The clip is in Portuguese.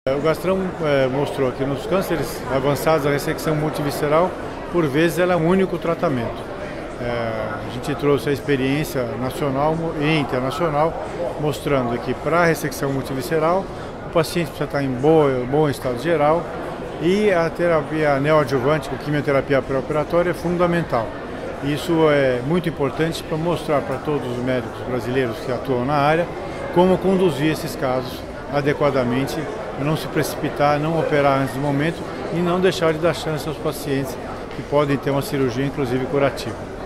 O Gastrão mostrou que nos cânceres avançados a ressecção multivisceral, por vezes, ela é o único tratamento. A gente trouxe a experiência nacional e internacional, mostrando que para a ressecção multivisceral, o paciente precisa estar em bom estado geral e a terapia neoadjuvante, com quimioterapia pré-operatória, é fundamental. Isso é muito importante para mostrar para todos os médicos brasileiros que atuam na área como conduzir esses casos adequadamente, não se precipitar, não operar antes do momento e não deixar de dar chance aos pacientes que podem ter uma cirurgia, inclusive curativa.